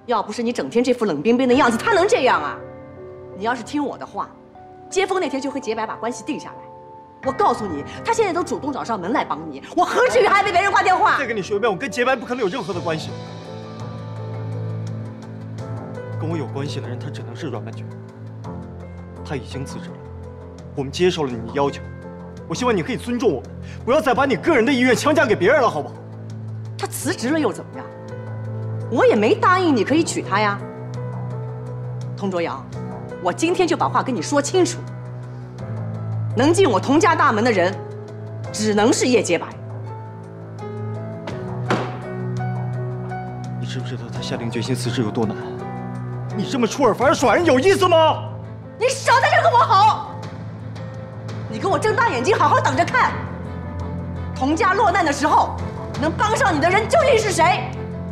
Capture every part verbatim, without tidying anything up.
要不是你整天这副冷冰冰的样子，他能这样啊？你要是听我的话，接风那天就和洁白把关系定下来。我告诉你，他现在都主动找上门来帮你，我何至于还为别人挂电话？ 再跟你说一遍，我跟洁白不可能有任何的关系。跟我有关系的人，他只能是阮曼君。他已经辞职了，我们接受了你的要求。我希望你可以尊重我们，不要再把你个人的意愿强加给别人了，好不好？ 他辞职了又怎么样？我也没答应你可以娶她呀。童卓阳，我今天就把话跟你说清楚。能进我童家大门的人，只能是叶洁白。 你知不知道他下定决心辞职有多难？你这么出尔反尔耍人有意思吗？ 你少在这跟我吼！你给我睁大眼睛，好好等着看，童家落难的时候，能帮上你的人究竟是谁？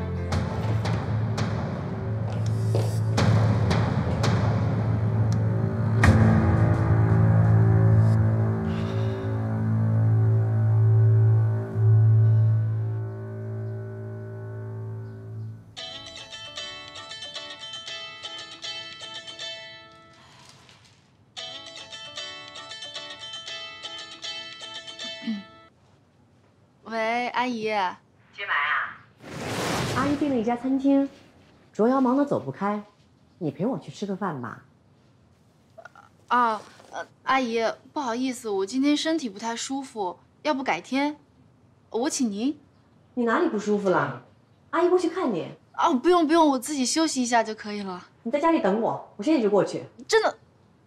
喂，阿姨。 洁白啊，阿姨订了一家餐厅，卓瑶忙得走不开，你陪我去吃个饭吧。 啊，呃，阿姨，不好意思，我今天身体不太舒服，要不改天，我请您。 你哪里不舒服了？阿姨过去看你。 哦，不用不用，我自己休息一下就可以了。 你在家里等我，我现在就过去。 真的。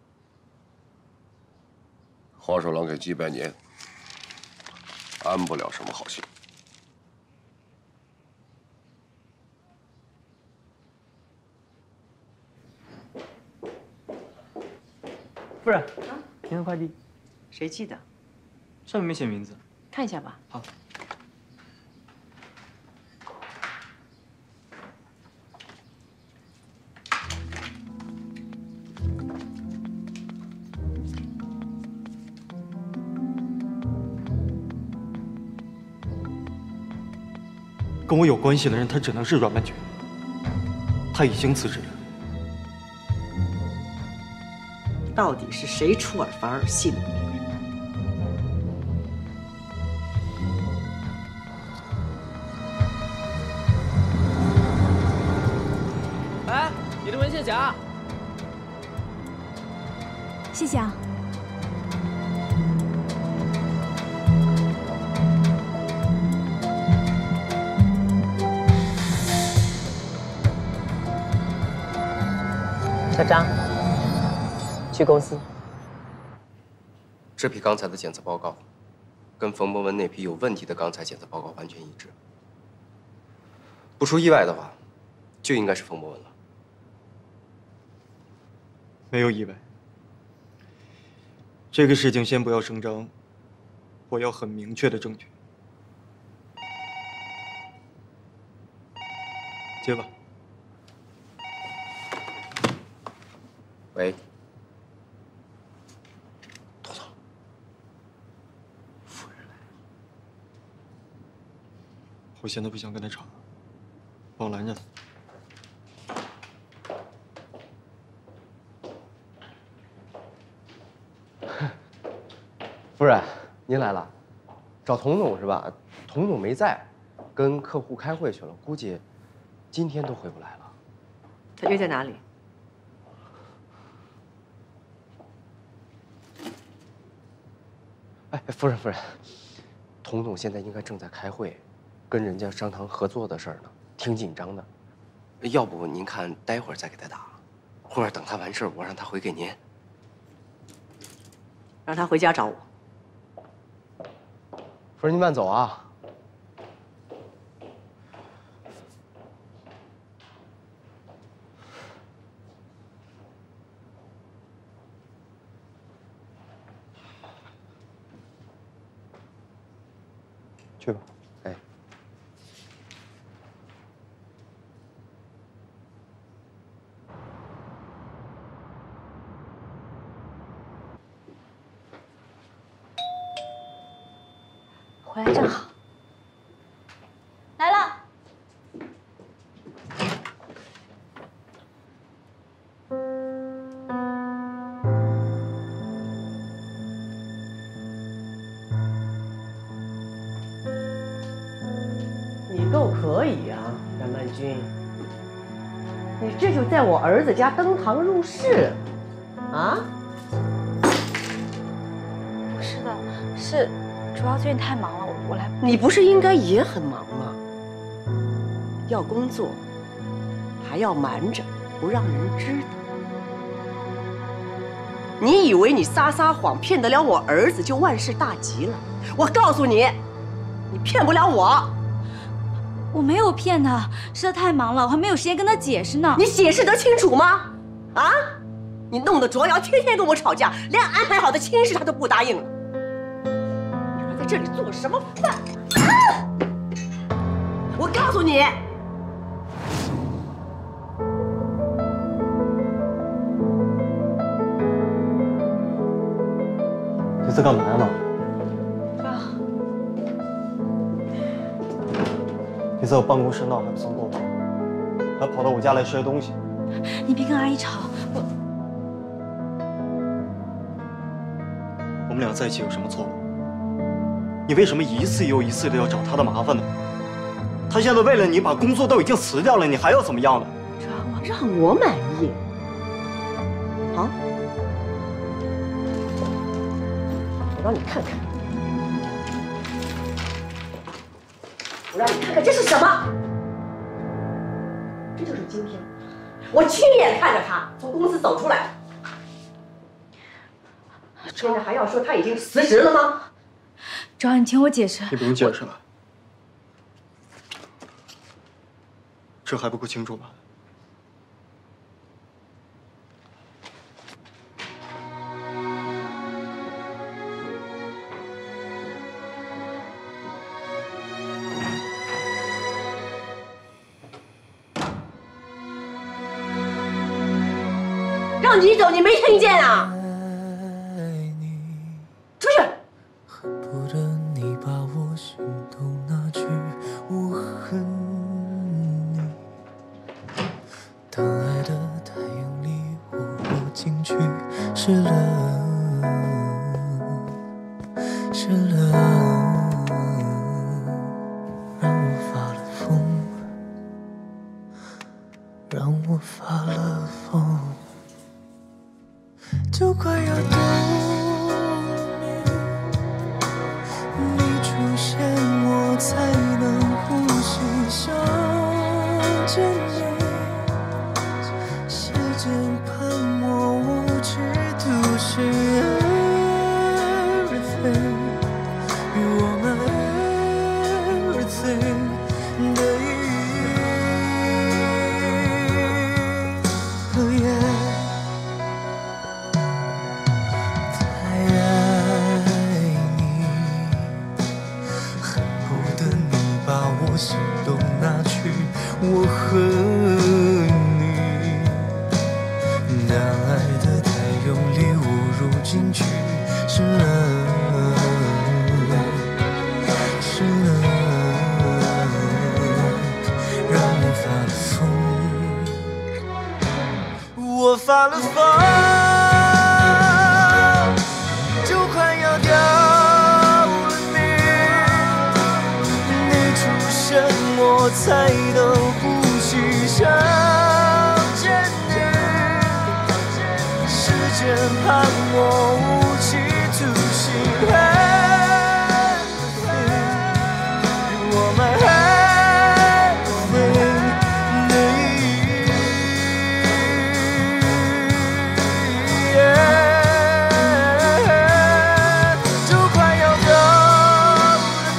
黄鼠狼给鸡拜年，安不了什么好心。 夫人，您的快递， 谁寄的？ 上面没写名字。 看一下吧。 好。跟我有关系的人，他只能是阮曼君。他已经辞职了。 到底是谁出尔反尔，戏弄别人？ 哎，你的文件夹。 谢谢啊。 小张，去公司。 这批钢材的检测报告，跟冯博文那批有问题的钢材检测报告完全一致。不出意外的话，就应该是冯博文了。 没有意外。这个事情先不要声张，我要很明确的证据。接吧。 喂，董总，夫人来了。 我现在不想跟他吵，帮我拦着他。 夫人，您来了，找童总是吧？童总没在，跟客户开会去了，估计今天都回不来了。 他约在哪里？ 哎，夫人，夫人，童总现在应该正在开会，跟人家商谈合作的事儿呢，挺紧张的。要不您看，待会儿再给他打，或者等他完事儿，我让他回给您。 让他回家找我。 夫人，您慢走啊。 去吧。 哎。 回来正好。来了。 君，你这就在我儿子家登堂入室，啊？ 不是的，是主要最近太忙了，我我来。 你不是应该也很忙吗？要工作，还要瞒着，不让人知道。你以为你撒撒谎骗得了我儿子就万事大吉了？我告诉你，你骗不了我。 我没有骗他，是他太忙了，我还没有时间跟他解释呢。 你解释得清楚吗？啊？你弄得卓瑶天天跟我吵架，连安排好的亲事他都不答应了。你还在这里做什么饭？啊！我告诉你。 这是干嘛呀，妈？ 爸， 你在我办公室闹还不算过分，还跑到我家来摔东西。 你别跟阿姨吵，我我们俩在一起有什么错误？你为什么一次又一次的要找他的麻烦呢？他现在为了你把工作都已经辞掉了，你还要怎么样呢？ 让我满意。好，我让你看看，我让你看看这是什么？这就是今天，我亲眼看着他从公司走出来。现在还要说他已经辞职了吗？ 昭阳，你听我解释。 你不用解释了，这还不够清楚吗？ 让你走，你没听见啊？出去！ 恨不得你把我心都拿去，我恨你。当爱的太用力，我入进去，失了，失了，让我发了疯，让我发了疯。就快要冬眠，你出现我才能呼吸，想见你。时间判我无知都是 everything， 与我们 everything 的意义。Oh yeah。心都拿去，我恨你。当爱的太用力，我入进去，是了，是了，让我发了疯，我发了疯，就快要掉。我才能呼吸，想见你。时间判我无期徒刑，我们的意义，就快要到了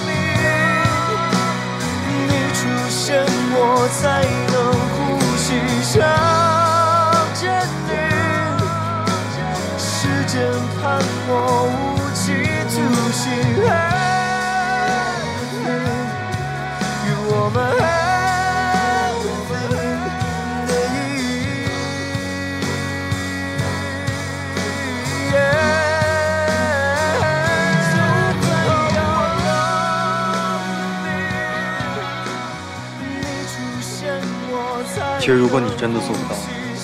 你。我才能呼吸，想见你。时间判我无期徒刑，与我们的意义。 其实，如果你真的做不到，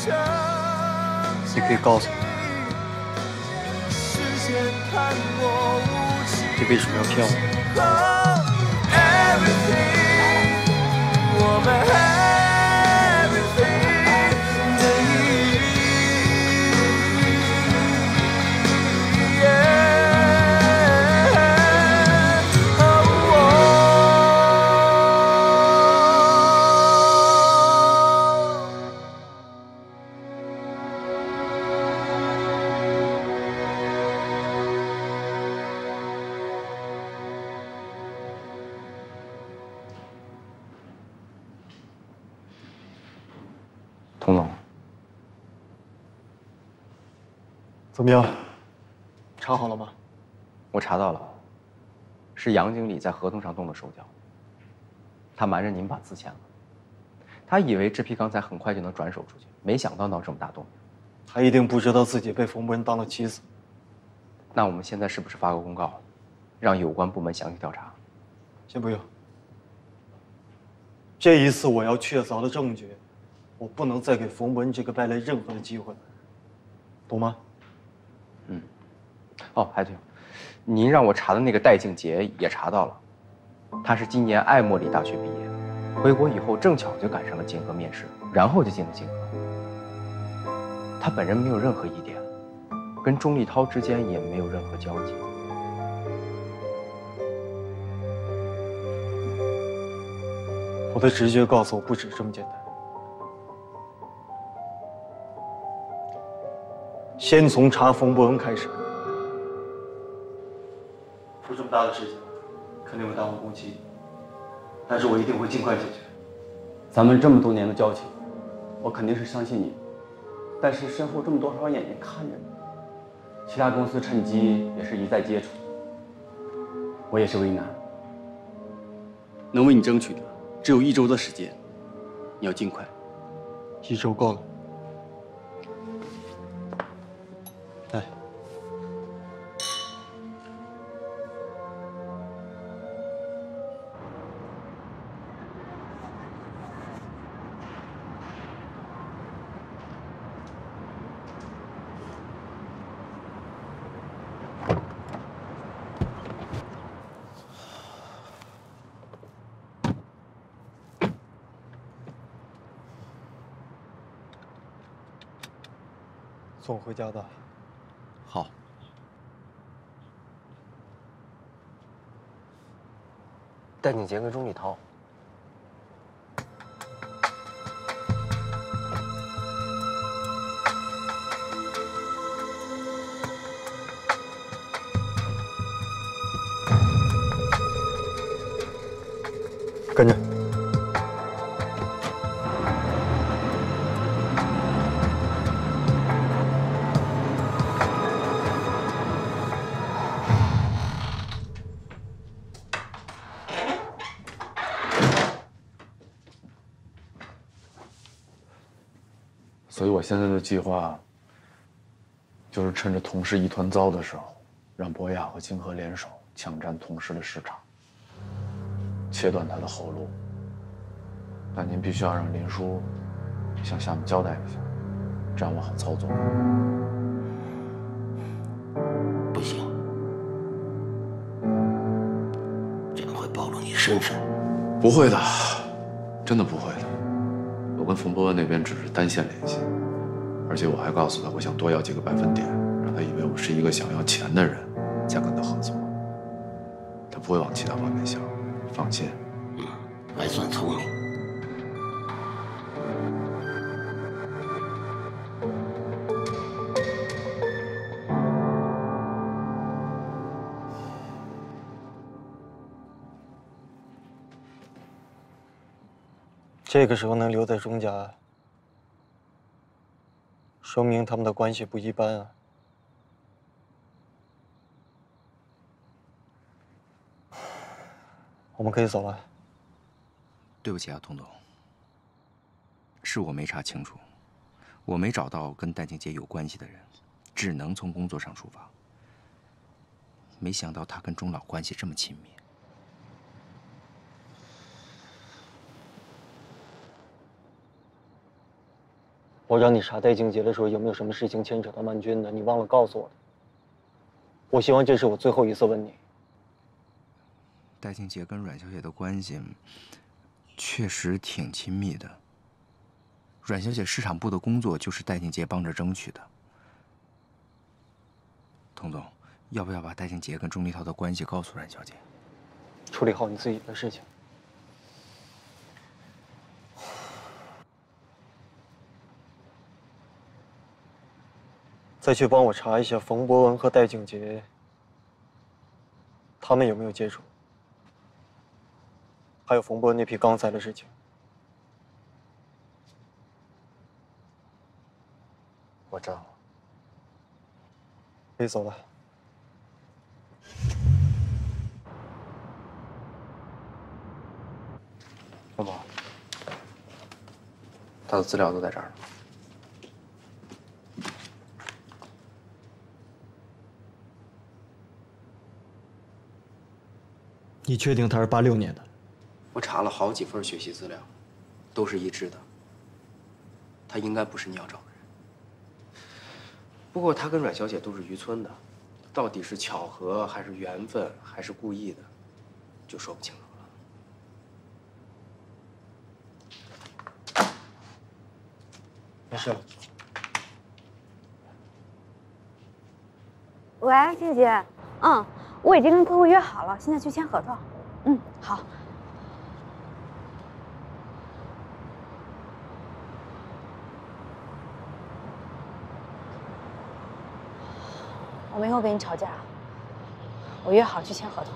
你可以告诉我，你为什么要骗我？ 童总， 怎么样？查好了吗？ 我查到了，是杨经理在合同上动了手脚。他瞒着您把字签了，他以为这批钢材很快就能转手出去，没想到闹这么大动静。 他一定不知道自己被冯博文当了棋子。 那我们现在是不是发个公告，让有关部门详细调查？ 先不用。这一次我要确凿的证据，我不能再给冯博文这个败类任何的机会了，懂吗？ 嗯。哦，还对，您让我查的那个戴静杰也查到了，他是今年爱默里大学毕业，回国以后正巧就赶上了锦和面试，然后就进了锦和。他本人没有任何疑点，跟钟立涛之间也没有任何交集。 我的直觉告诉我，不止这么简单。先从查冯博文开始。出这么大的事情，肯定会耽误工期，但是我一定会尽快解决。 咱们这么多年的交情，我肯定是相信你。但是身后这么多双眼睛看着你，其他公司趁机也是一再接触，我也是为难。能为你争取的只有一周的时间，你要尽快。 一周够了。来。送我回家吧。 好。 戴景杰跟钟立涛。 跟着。 所以我现在的计划，就是趁着同事一团糟的时候，让博雅和金河联手抢占同事的市场，切断他的后路。但您必须要让林叔向下面交代一下，这样我好操作。 不行，这样会暴露你身份。 不会的，真的不会的。我跟冯博文那边只是单线联系，而且我还告诉他，我想多要几个百分点，让他以为我是一个想要钱的人，才跟他合作。他不会往其他方面想，放心。 嗯，还算聪明。 这个时候能留在钟家，说明他们的关系不一般啊。我们可以走了。 对不起啊，童总，是我没查清楚，我没找到跟戴静杰有关系的人，只能从工作上出发。没想到他跟钟老关系这么亲密。 我让你查戴静杰的时候，有没有什么事情牵扯到曼君的？你忘了告诉我的。我希望这是我最后一次问你。 戴静杰跟阮小姐的关系确实挺亲密的。阮小姐市场部的工作就是戴静杰帮着争取的。童总，要不要把戴静杰跟钟立涛的关系告诉阮小姐？ 处理好你自己的事情。再去帮我查一下冯博文和戴静杰，他们有没有接触？还有冯博文那批钢材的事情。 我知道了。 可以走了。 老宝，他的资料都在这儿呢。 你确定他是八六年的？ 我查了好几份学习资料，都是一致的。他应该不是你要找的人。不过他跟阮小姐都是渔村的，到底是巧合还是缘分，还是故意的，就说不清楚了。没事了。 喂，静姐，嗯，我已经跟客户约好了，现在去签合同。嗯，好。我没有跟你吵架，我约好去签合同。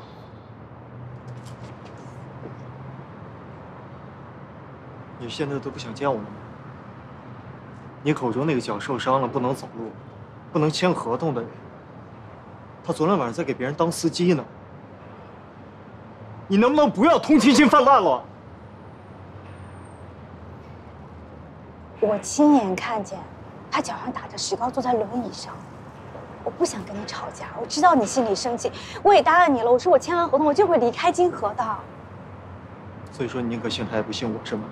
你现在都不想见我了吗？你口中那个脚受伤了不能走路，不能签合同的人，他昨天晚上在给别人当司机呢。你能不能不要同情心泛滥了？ 我亲眼看见他脚上打着石膏，坐在轮椅上。我不想跟你吵架，我知道你心里生气，我也答应你了。我说我签完合同我就会离开金河的。 所以说你宁可信他也不信我是吗？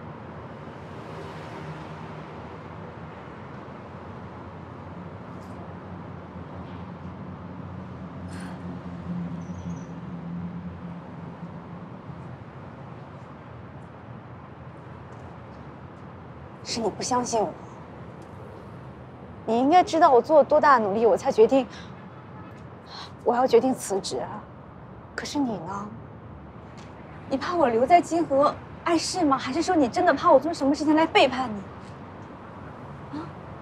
是你不相信我。你应该知道我做了多大的努力，我才决定我要决定辞职啊。可是你呢？你怕我留在金河碍事吗？还是说你真的怕我做什么事情来背叛你？啊？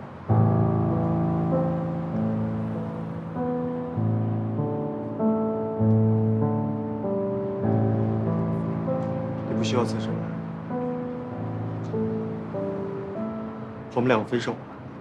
你不需要辞职，我们两个分手吧。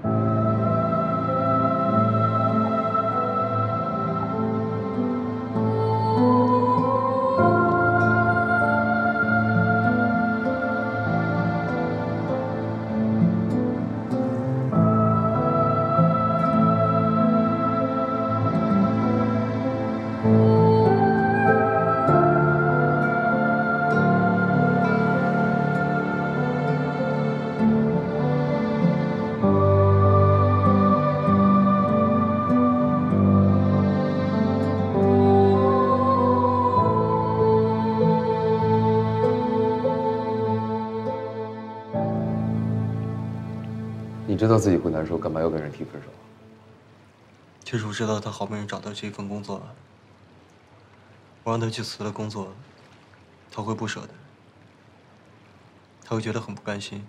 你知道自己会难受，干嘛要跟人提分手？ 其实我知道他好不容易找到这份工作了，我让他去辞了工作，他会不舍得，他会觉得很不甘心，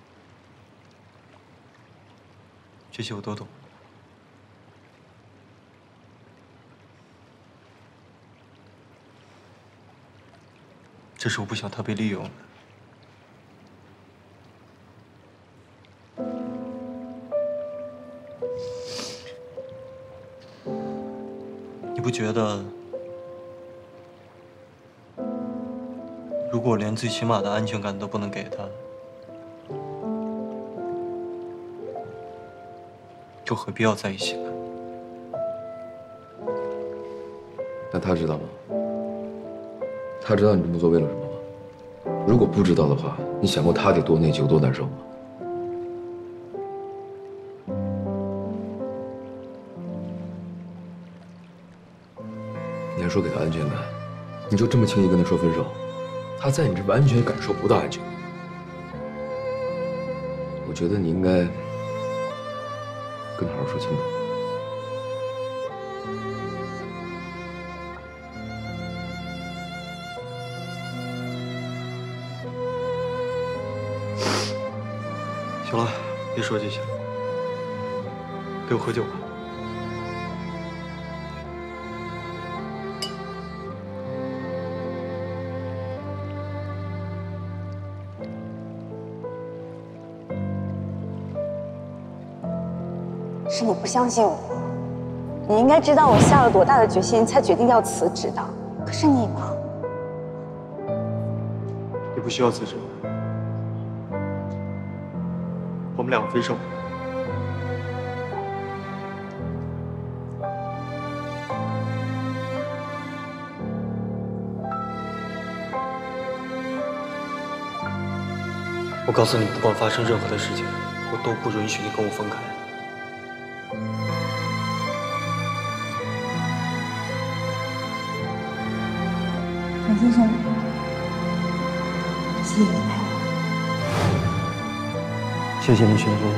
这些我都懂。只是我不想他被利用了。你不觉得，如果我连最起码的安全感都不能给他，又何必要在一起呢？ 但他知道吗？他知道你这么做为了什么吗？如果不知道的话，你想过他得多内疚、多难受吗？你还说给他安全感，你就这么轻易跟他说分手？他在你这完全感受不到安全感。我觉得你应该跟他好好说清楚。 行了，别说这些了，跟我喝酒吧。 是你不相信我。你应该知道我下了多大的决心才决定要辞职的。可是你呢？ 你不需要辞职，我们两个分手。 我告诉你，不管发生任何的事情，我都不允许你跟我分开。 陈先生，谢谢你爱我。 谢谢你选择我。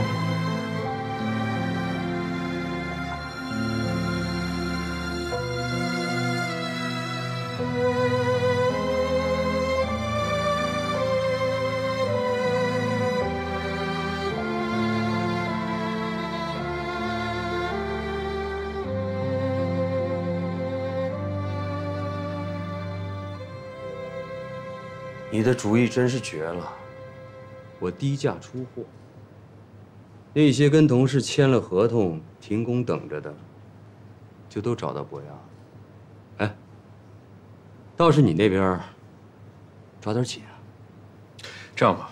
你的主意真是绝了！我低价出货，那些跟同事签了合同停工等着的，就都找到博雅。哎，倒是你那边抓点紧啊！ 这样吧，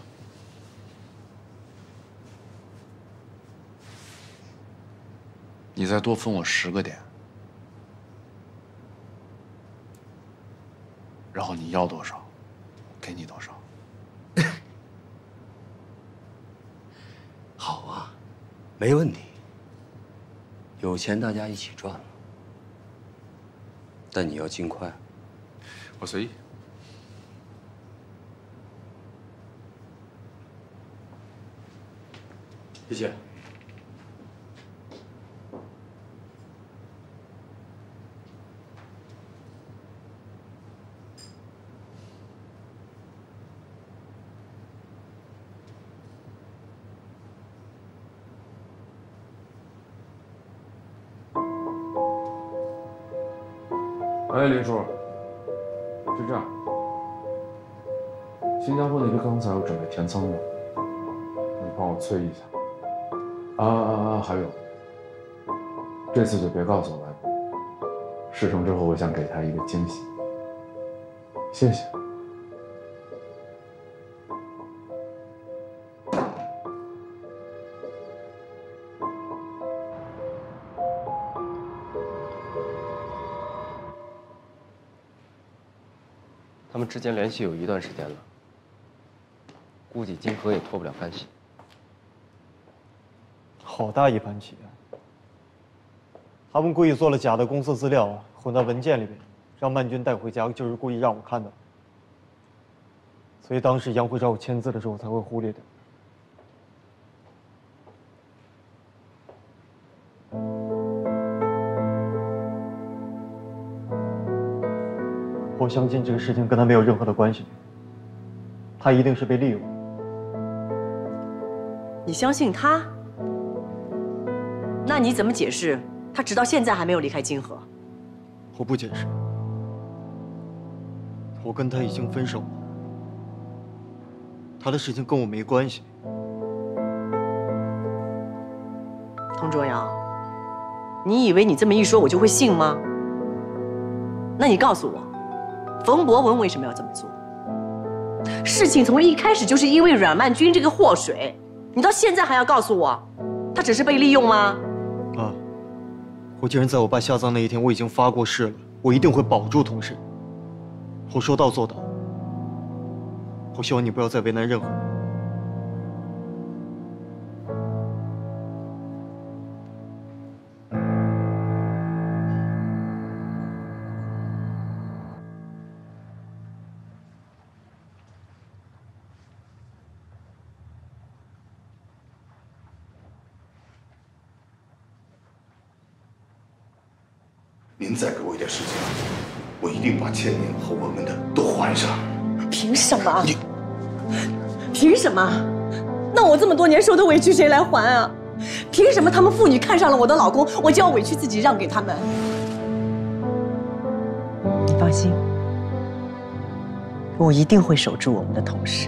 你再多分我十个点，然后你要多少？ 给你多少？ 好啊，没问题。有钱大家一起赚了，但你要尽快。 我随意。 谢谢。 哎，林叔，是这样，新加坡那批钢材我准备填仓了，你帮我催一下。啊啊啊！还有，这次就别告诉我外婆，事成之后我想给她一个惊喜。谢谢。 他们之间联系有一段时间了，估计金河也脱不了干系。 好大一盘棋啊！他们故意做了假的公司资料，混到文件里边，让曼君带回家，就是故意让我看到。所以当时杨辉找我签字的时候，我才会忽略的。我相信这个事情跟他没有任何的关系，他一定是被利用。 你相信他？那你怎么解释他直到现在还没有离开金河？ 我不解释，我跟他已经分手了，他的事情跟我没关系。 童卓阳，你以为你这么一说我就会信吗？那你告诉我。 冯博文为什么要这么做？事情从一开始就是因为阮曼君这个祸水，你到现在还要告诉我，他只是被利用吗？ 啊，我既然在我爸下葬那一天我已经发过誓了，我一定会保住同事。我说到做到。我希望你不要再为难任何人。 您再给我一点时间，我一定把欠您和我们的都还上。 凭什么？你凭什么？那我这么多年受的委屈谁来还啊？凭什么他们父女看上了我的老公，我就要委屈自己让给他们？你放心，我一定会守住我们的同事。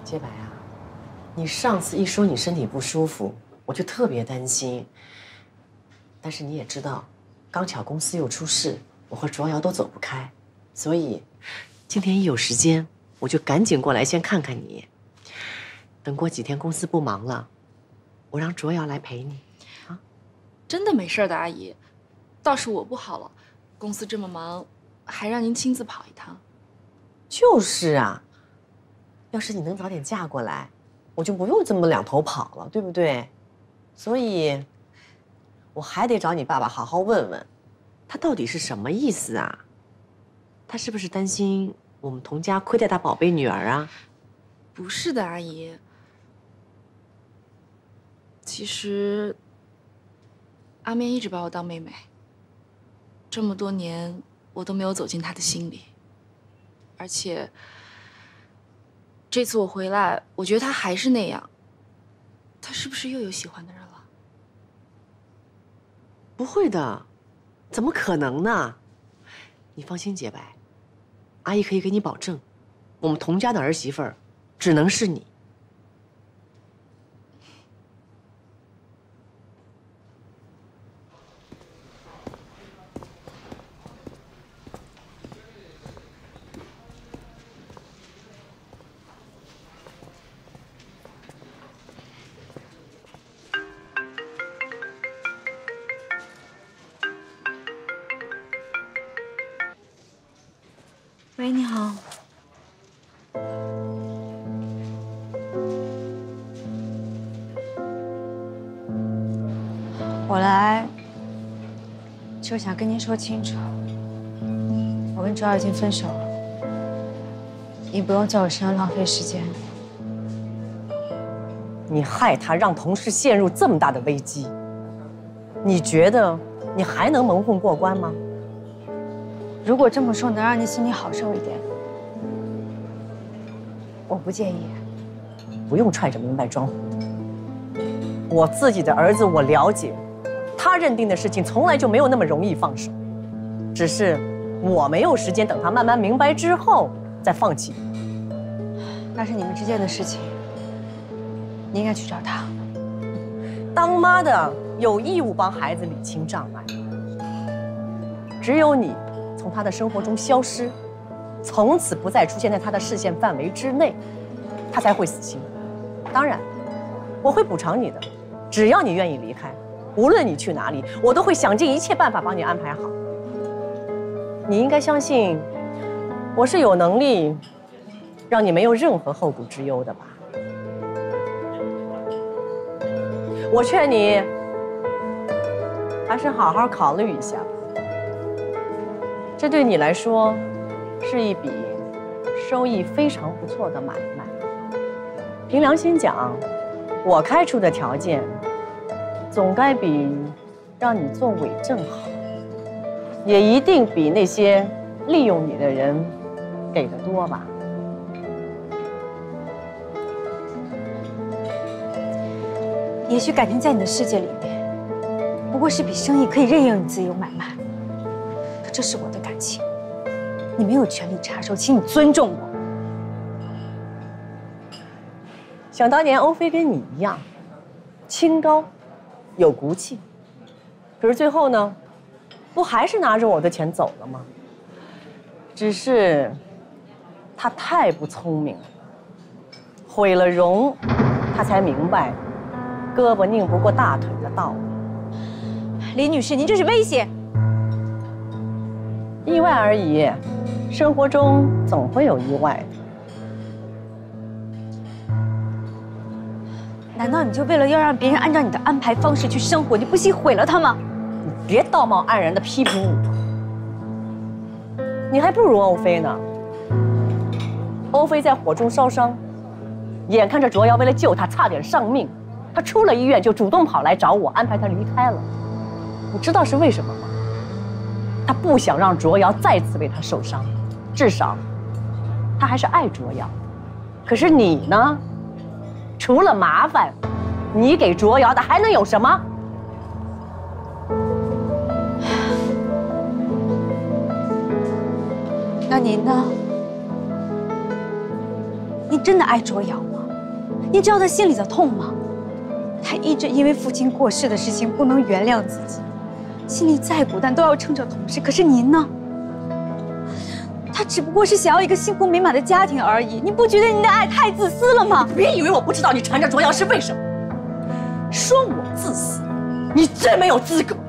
洁白啊，你上次一说你身体不舒服，我就特别担心。但是你也知道，刚巧公司又出事，我和卓瑶都走不开，所以今天一有时间，我就赶紧过来先看看你。等过几天公司不忙了，我让卓瑶来陪你。啊， 真的没事的，阿姨。倒是我不好了，公司这么忙，还让您亲自跑一趟。 就是啊，要是你能早点嫁过来，我就不用这么两头跑了，对不对？所以，我还得找你爸爸好好问问，他到底是什么意思啊？他是不是担心我们童家亏待他宝贝女儿啊？ 不是的，阿姨。其实，阿面一直把我当妹妹。这么多年，我都没有走进他的心里。而且，这次我回来，我觉得他还是那样。他是不是又有喜欢的人了？ 不会的，怎么可能呢？你放心，洁白，阿姨可以给你保证，我们童家的儿媳妇儿，只能是你。 喂，你好。我来就想跟您说清楚，我跟卓瑶已经分手了，你不用在我身上浪费时间。 你害他让同事陷入这么大的危机，你觉得你还能蒙混过关吗？ 如果这么说能让你心里好受一点，我不介意。 不用揣着明白装糊涂。我自己的儿子我了解，他认定的事情从来就没有那么容易放手，只是我没有时间等他慢慢明白之后再放弃。 那是你们之间的事情，你应该去找他。 当妈的有义务帮孩子理清障碍，只有你从他的生活中消失，从此不再出现在他的视线范围之内，他才会死心。当然，我会补偿你的，只要你愿意离开，无论你去哪里，我都会想尽一切办法帮你安排好。你应该相信，我是有能力让你没有任何后顾之忧的吧？我劝你，还是好好考虑一下吧。这对你来说，是一笔收益非常不错的买卖。凭良心讲，我开出的条件，总该比让你做伪证好，也一定比那些利用你的人给的多吧？ 也许感情在你的世界里面，不过是笔生意，可以任由你自由买卖。可这是我的感情，你没有权利插手，请你尊重我。 想当年，欧菲跟你一样，清高，有骨气，可是最后呢，不还是拿着我的钱走了吗？只是他太不聪明了，毁了容，他才明白胳膊拧不过大腿的道理。 李女士，您这是威胁。 意外而已，生活中总会有意外的。 难道你就为了要让别人按照你的安排方式去生活，你不惜毁了他吗？ 你别道貌岸然的批评我，你还不如欧菲呢。欧菲在火中烧伤，眼看着卓瑶为了救他差点丧命，他出了医院就主动跑来找我，安排他离开了。你知道是为什么吗？他不想让卓瑶再次为他受伤，至少他还是爱卓瑶。可是你呢？除了麻烦，你给卓瑶的还能有什么？ 那您呢？你真的爱卓瑶吗？ 你知道他心里的痛吗？他一直因为父亲过世的事情不能原谅自己，心里再苦但都要撑着同事。可是您呢？他只不过是想要一个幸福美满的家庭而已。你不觉得您的爱太自私了吗？ 别以为我不知道你缠着卓瑶是为什么。说我自私，你最没有资格。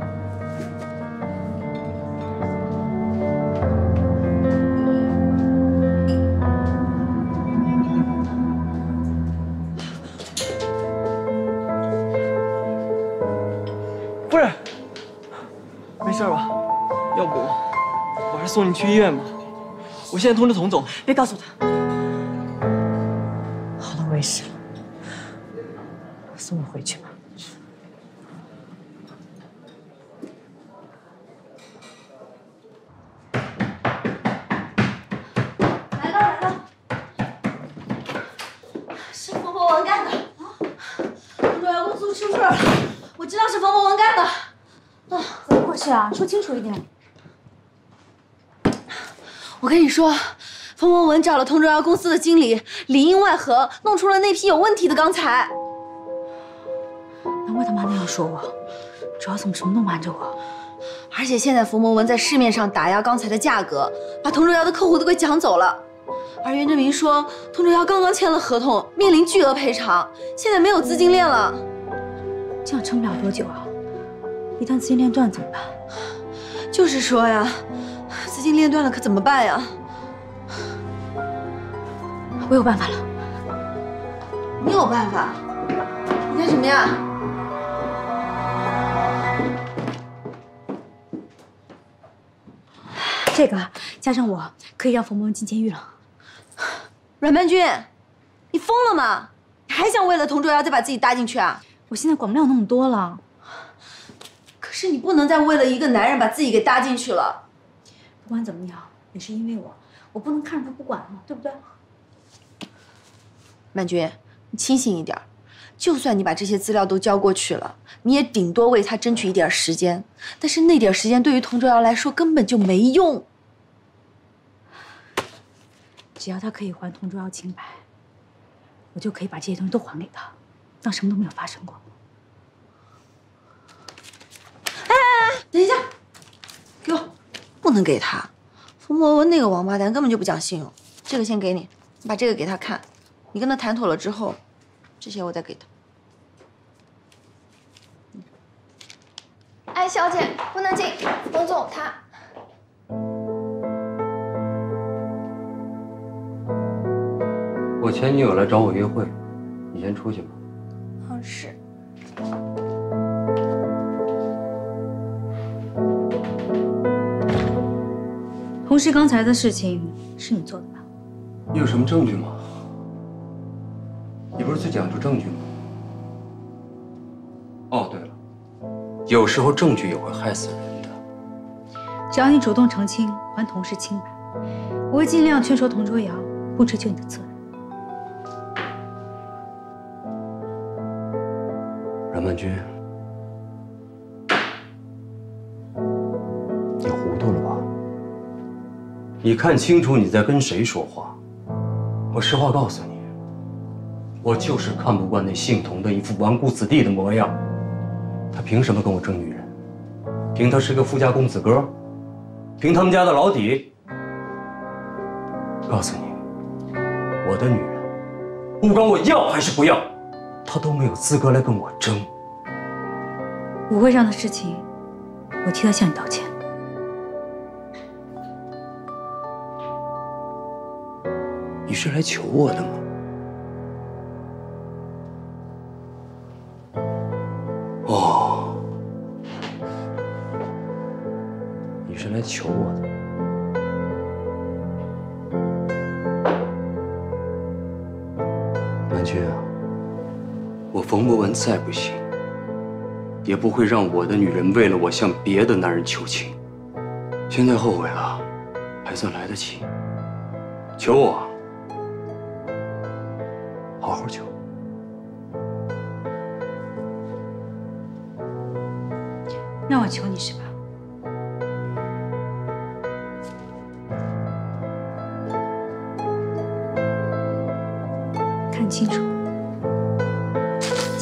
夫人，没事吧？要不我还是送你去医院吧。我现在通知童总。 别告诉他。好了，我也是了。送我回去吧。 来了来了，是冯博文干的。童卓瑶公司出事了，我知道是冯博文干的。啊， 怎么回事啊？说清楚一点。 我跟你说，冯博文找了童卓瑶公司的经理，里应外合，弄出了那批有问题的钢材。 难怪他妈那样说我，主要怎么什么都瞒着我。 而且现在冯博文在市面上打压钢材的价格，把童卓瑶的客户都给抢走了。而袁振明说，童卓瑶刚刚签了合同，面临巨额赔偿，现在没有资金链了。 这样撑不了多久啊！一旦资金链断怎么办？ 就是说呀，资金链断了可怎么办呀？ 我有办法了。 你有办法？你干什么呀？ 这个加上我，可以让冯博文进监狱了。 阮曼君，你疯了吗？你还想为了童卓瑶再把自己搭进去啊？ 我现在管不了那么多了。 可是你不能再为了一个男人把自己给搭进去了。 不管怎么样，也是因为我，我不能看着他不管了，对不对？ 曼君，你清醒一点。就算你把这些资料都交过去了，你也顶多为他争取一点时间，但是那点时间对于童卓瑶来说根本就没用。 只要他可以还童卓瑶清白，我就可以把这些东西都还给他，当什么都没有发生过。 哎哎哎，等一下，给我，不能给他。冯博文那个王八蛋根本就不讲信用。这个先给你，你把这个给他看，你跟他谈妥了之后，这些我再给他。 哎，小姐，不能进，冯总他。 我前女友来找我约会，你先出去吧。 嗯，是。 同事刚才的事情是你做的吧？ 你有什么证据吗？你不是最讲究证据吗？哦，对了，有时候证据也会害死人的。 只要你主动澄清，还同事清白，我会尽量劝说童卓瑶不追究你的责任。 阮曼君，你糊涂了吧？你看清楚你在跟谁说话。我实话告诉你，我就是看不惯那姓童的一副纨绔子弟的模样。他凭什么跟我争女人？凭他是个富家公子哥？凭他们家的老底？告诉你，我的女人，不管我要还是不要，他都没有资格来跟我争。 舞会上的事情，我替他向你道歉。 你是来求我的吗？哦，你是来求我的。曼君啊，我冯博文再不行，也不会让我的女人为了我向别的男人求情。现在后悔了，还算来得及。求我，好好求。 让我求你是吧？看清楚，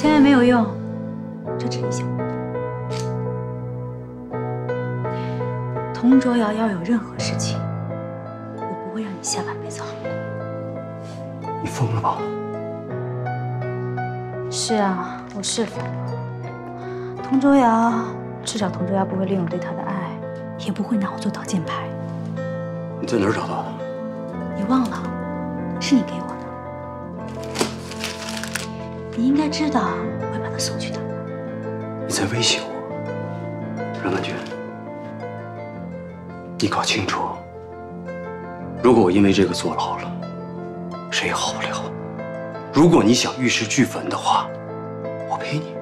千万没有用，这只影响我。童卓瑶要有任何事情，我不会让你下半辈子好过。 你疯了吧？ 是啊，我是疯了。童卓瑶，至少童卓瑶不会利用对他的爱，也不会拿我做挡箭牌。 你在哪儿找到的？ 你忘了，是你给我的。你应该知道我会把他送去的。 你在威胁我，阮曼君。你搞清楚，如果我因为这个坐牢了，谁也好不了。如果你想玉石俱焚的话，我陪你。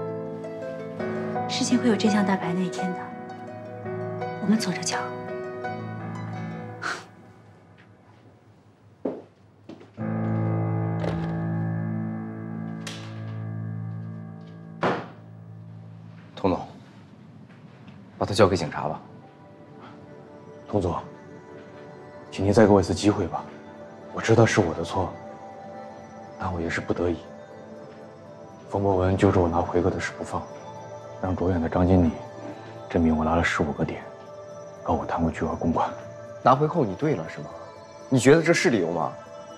事情会有真相大白那一天的，我们走着瞧。 童总，把他交给警察吧。 童总，请您再给我一次机会吧。我知道是我的错，但我也是不得已。冯博文揪着我拿回扣的事不放，让卓远的张经理证明我拿了十五个点，告我贪污巨额公款。 拿回扣你对了是吗？你觉得这是理由吗？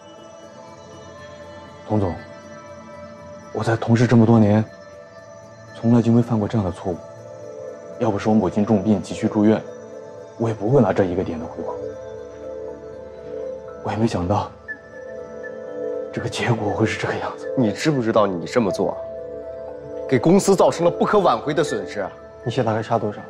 童总，我在同事这么多年，从来就没犯过这样的错误。要不是我母亲重病急需住院，我也不会拿这一个点的回扣。我也没想到，这个结果会是这个样子。 你知不知道你这么做，给公司造成了不可挽回的损失？ 你现在还差多少？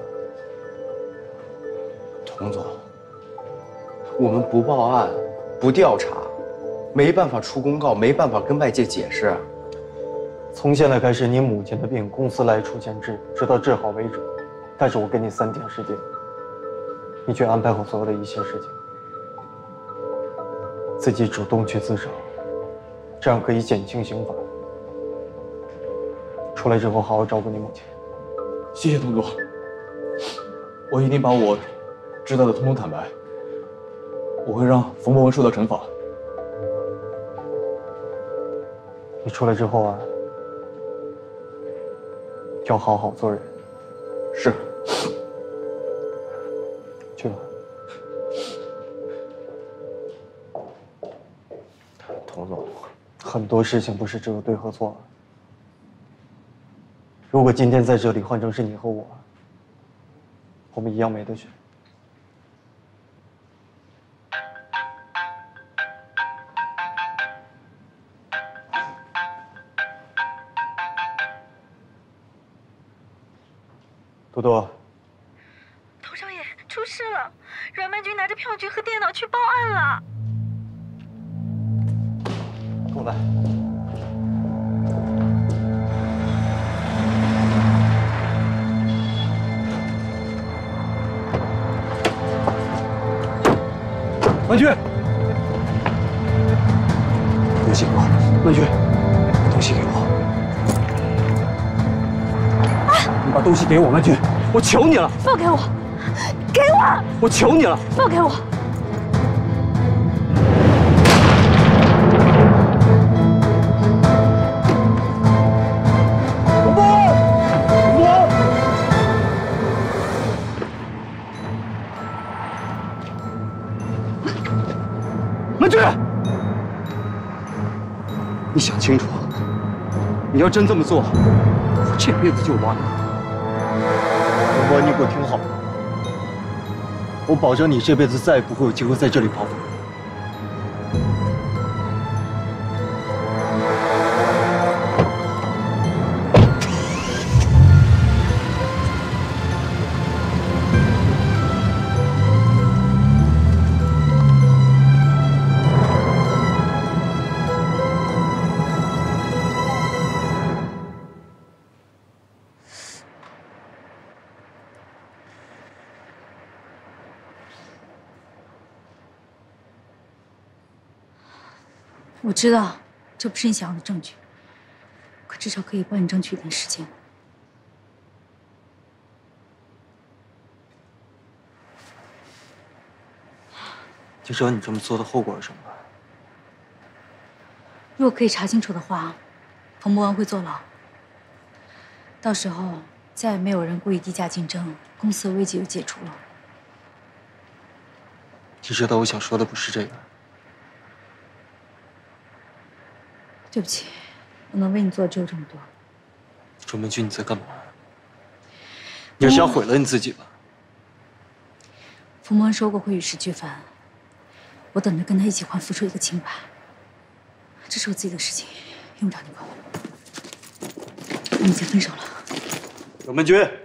童总，我们不报案，不调查，没办法出公告，没办法跟外界解释。 从现在开始，你母亲的病公司来出钱治，直到治好为止。但是我给你三天时间，你去安排好所有的一切事情，自己主动去自首，这样可以减轻刑罚。出来之后好好照顾你母亲。 谢谢童总，我一定把我知道的通通坦白，我会让冯博文受到惩罚。 你出来之后啊，要好好做人。 是。 去吧。 童总， 很多事情不是只有对和错。如果今天在这里换成是你和我，我们一样没得选。多多， 童少爷出事了，阮曼君拿着票据和电脑去报案了。 跟我来。 曼君，东西给我，曼君，把东西给我。你把东西给我，曼君，我求你了！ 放开我！给我！ 我求你了！ 放开我！ 洪波，洪波，曼君，你想清楚，你要真这么做，我这辈子就完了。 洪波，你给我听好了，我保证你这辈子再也不会有机会在这里跑走。 我知道这不是你想要的证据，可至少可以帮你争取一点时间。 你知道你这么做的后果是什么吗？ 如果可以查清楚的话，冯博文会坐牢， 到时候再也没有人故意低价竞争，公司的危机就解除了。 你知道我想说的不是这个。 对不起，我能为你做的只有这么多。 卓文君，你在干嘛？你是想毁了你自己吧？ 福摩恩说过会与时俱焚，我等着跟他一起还付出一个清白。这是我自己的事情，用不着你管。我们已经分手了。 卓文君。